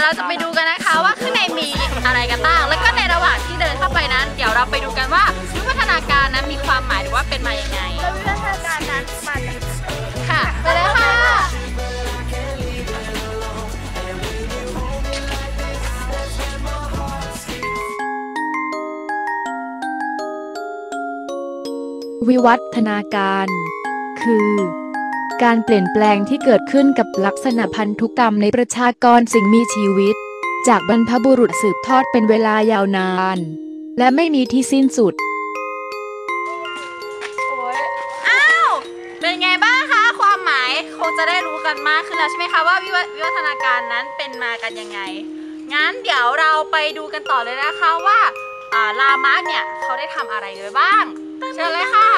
เราจะไปดูกันนะคะว่าข้างในมีอะไรกันบ้างแล้วก็ในระหว่างที่เดินเข้าไปนั้นเดี๋ยวเราไปดูกันว่าวิวัฒนาการนั้นมีความหมายหรือว่าเป็นมาอย่างไงแล้ววิวัฒนาการนั้นมาจากค่ะไปเลยค่ะวิวัฒนาการคือการเปลี่ยนแปลงที่เกิดขึ้นกับลักษณะพันธุกรรมในประชากรสิ่งมีชีวิตจากบรรพบุรุษสืบทอดเป็นเวลายาวนานและไม่มีที่สิ้นสุดอ้าวเป็นไงบ้างคะความหมายคงจะได้รู้กันมากขึ้นแล้วใช่ไหมคะว่าวิวัฒนาการนั้นเป็นมากันยังไงงั้นเดี๋ยวเราไปดูกันต่อเลยนะคะว่าลามะเนี่ยเขาได้ทำอะไรไว้บ้างเชิญเลยค่ะ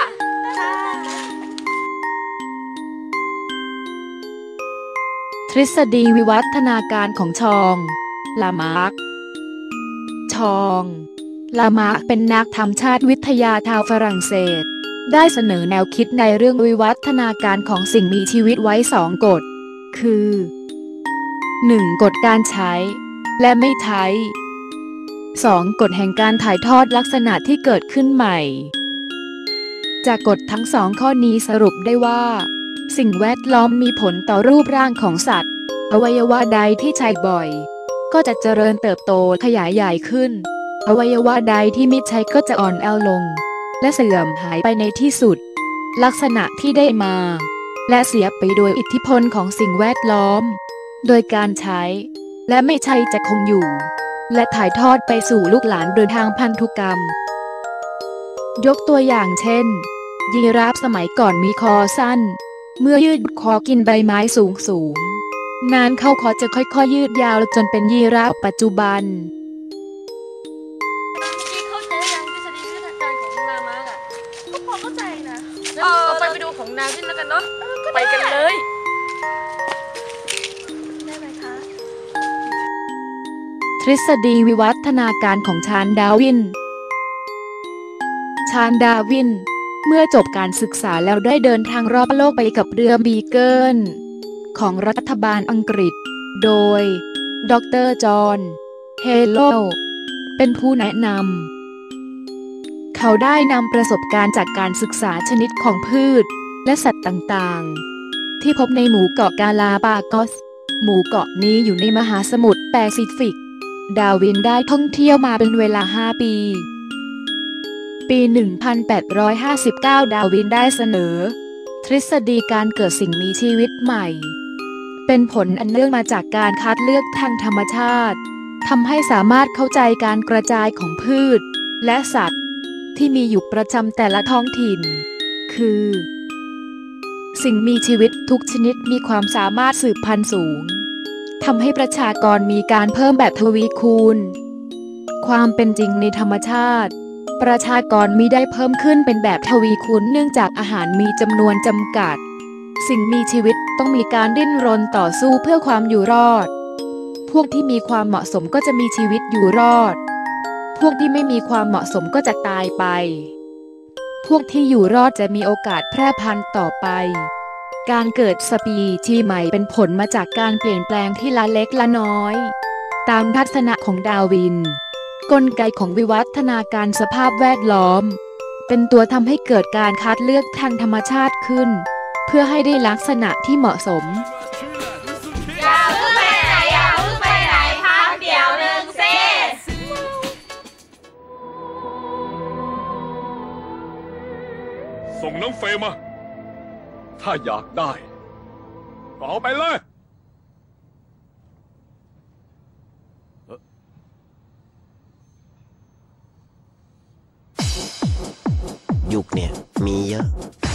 ทฤษฎีวิวัฒนาการของชองลามาร์กชองลามาร์กเป็นนักธรรมชาติวิทยาชาวฝรั่งเศสได้เสนอแนวคิดในเรื่องวิวัฒนาการของสิ่งมีชีวิตไว้2 กฎคือ 1. กฎการใช้และไม่ใช้ 2. กฎแห่งการถ่ายทอดลักษณะที่เกิดขึ้นใหม่จากกฎทั้ง2ข้อนี้สรุปได้ว่าสิ่งแวดล้อมมีผลต่อรูปร่างของสัตว์อวัยวะใดที่ใช้บ่อยก็จะเจริญเติบโตขยายใหญ่ขึ้นอวัยวะใดที่ไม่ใช้ก็จะอ่อนแอลงและเสื่อมหายไปในที่สุดลักษณะที่ได้มาและเสียไปโดยอิทธิพลของสิ่งแวดล้อมโดยการใช้และไม่ใช่จะคงอยู่และถ่ายทอดไปสู่ลูกหลานโดยทางพันธุกรรมยกตัวอย่างเช่นยีราฟสมัยก่อนมีคอสั้นเมื่อยืดคอกินใบไม้สูงนานเข้าคอจะค่อยๆยืดยาวจนเป็นยีราฟปัจจุบันที่เข้าใจยังทฤษฎีวิวัฒนาการของลามาร์กอ่ะก็พอเข้าใจนะเราไปดูของดาวินแล้วกันเนาะไปกันเลยได้ไหมคะทฤษฎีวิวัฒนาการของชาร์ลส์ ดาร์วินเมื่อจบการศึกษาแล้วได้เดินทางรอบโลกไปกับเรือบีเกิลของรัฐบาลอังกฤษโดยดร.จอห์น เฮโลเป็นผู้แนะนำเขาได้นำประสบการณ์จากการศึกษาชนิดของพืชและสัตว์ต่างๆที่พบในหมู่เกาะกาลาปากอสหมู่เกาะนี้อยู่ในมหาสมุทรแปซิฟิกดาร์วินได้ท่องเที่ยวมาเป็นเวลา5 ปี 1859 ดาร์วินได้เสนอทฤษฎีการเกิดสิ่งมีชีวิตใหม่เป็นผลอันเนื่องมาจากการคัดเลือกทางธรรมชาติทำให้สามารถเข้าใจการกระจายของพืชและสัตว์ที่มีอยู่ประจำแต่ละท้องถิ่นคือสิ่งมีชีวิตทุกชนิดมีความสามารถสืบพันธุ์สูงทำให้ประชากรมีการเพิ่มแบบทวีคูณความเป็นจริงในธรรมชาติประชากรมิได้เพิ่มขึ้นเป็นแบบทวีคูณเนื่องจากอาหารมีจำนวนจำกัดสิ่งมีชีวิตต้องมีการดิ้นรนต่อสู้เพื่อความอยู่รอดพวกที่มีความเหมาะสมก็จะมีชีวิตอยู่รอดพวกที่ไม่มีความเหมาะสมก็จะตายไปพวกที่อยู่รอดจะมีโอกาสแพร่พันธุ์ต่อไปการเกิดสปีชีส์ใหม่เป็นผลมาจากการเปลี่ยนแปลงที่ละเล็กละน้อยตามทัศนะของดาร์วินกลไกของวิวัฒนาการสภาพแวดล้อมเป็นตัวทำให้เกิดการคัดเลือกทางธรรมชาติขึ้นเพื่อให้ได้ลักษณะที่เหมาะสมอย่าเพิ่งไปไหนพักเดี๋ยวนึงสิส่งน้องเฟย์มาถ้าอยากได้ก็เอาไปเลยยุคเนี่ยมีเยอะ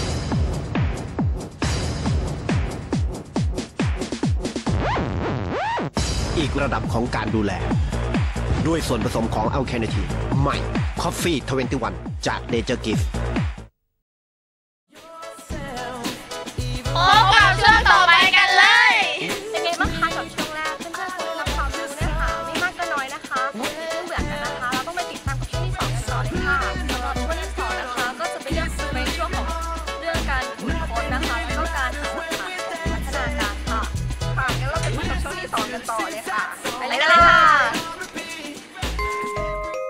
อีกระดับของการดูแลด้วยส่วนผสมของอัลแคเนทีใหม่ Coffee 21 จาก Nature Gift พบกับช่วงต่อไปกันเลยเป็นไงบ้างคะกับช่วงแรกเพื่อนๆได้รับความรู้นะคะไม่มากก็น้อยนะคะไม่เบื่อกันนะคะเราต้องไปติดตามกับช่วงที่2กันต่อเลยค่ะสำหรับช่วงที่2นะคะก็จะเป็นเรื่องของเรื่องการคิดค้นนะคะแล้วก็การหาหลักฐานของพัฒนาการค่ะงั้นเราไปพบกับช่วงที่2กันต่อเลยค่ะไปเลย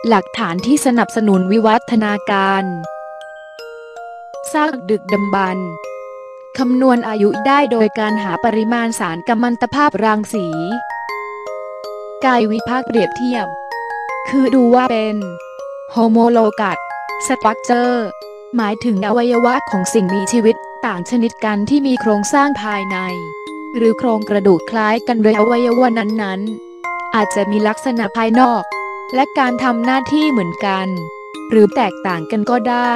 หลักฐานที่สนับสนุนวิวัฒนาการซากดึกดำบรรพ์คำนวณอายุได้โดยการหาปริมาณสารกัมมันตภาพรังสีกายวิภาคเปรียบเทียบคือดูว่าเป็นโฮโมโลกัสสตรัคเจอร์หมายถึงอวัยวะของสิ่งมีชีวิตต่างชนิดกันที่มีโครงสร้างภายในหรือโครงกระดูกคล้ายกันโดยอวัยวะนั้นๆอาจจะมีลักษณะภายนอกและการทำหน้าที่เหมือนกันหรือแตกต่างกันก็ได้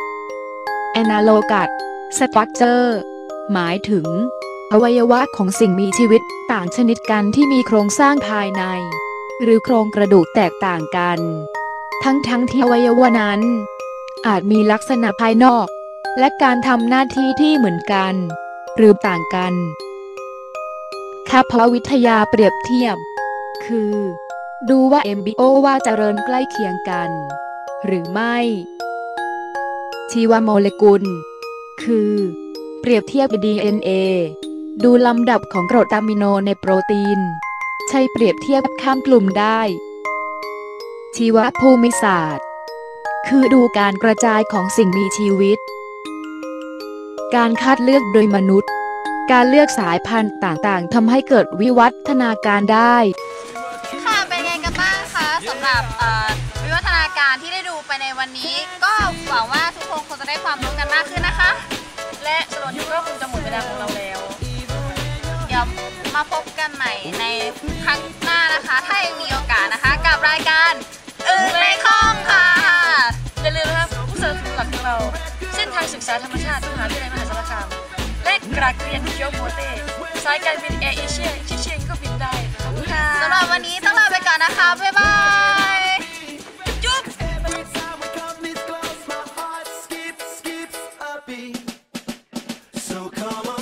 Analogous Structure หมายถึงอวัยวะของสิ่งมีชีวิตต่างชนิดกันที่มีโครงสร้างภายในหรือโครงกระดูกแตกต่างกันทั้งที่อวัยวะนั้นอาจมีลักษณะภายนอกและการทำหน้าที่ที่เหมือนกันหรือต่างกันคาพวิทยาเปรียบเทียบคือดูว่าเอมบริโอว่าเจริญใกล้เคียงกันหรือไม่ชีวโมเลกุลคือเปรียบเทียบ DNA ดูลำดับของกรดอะมิโนในโปรตีนใช้เปรียบเทียบข้ามกลุ่มได้ชีวภูมิศาสตร์คือดูการกระจายของสิ่งมีชีวิตการคัดเลือกโดยมนุษย์การเลือกสายพันธุ์ต่างๆทำให้เกิดวิวัฒนาการได้ค่ะเป็นไงกันบ้างคะสำหรับวิวัฒนาการที่ได้ดูไปในวันนี้ก็หวังว่าทุกคนคงจะได้ความรู้กันมากขึ้นนะคะและสโลนยูก็คงจะหมดเวลาของเราแล้วเดี๋ยวมาพบกันใหม่ในครั้งหน้านะคะถ้ายังมีโอกาสนะคะกับรายการในห้องค่ะอย่าลืมนะคะผู้สนับสนุนหลักของเราเส้นทางศึกษาธรรมชาติมหาวิทยาลัยมหาสารคามและกราดเรียนเคียวโมเต้สายการบินแอร์เอเชียที่เชียงก็บินได้ขอบคุณค่ะสำหรับวันนี้ต้องลาไปก่อนนะคะบ๊ายบายจุ๊บ So come on.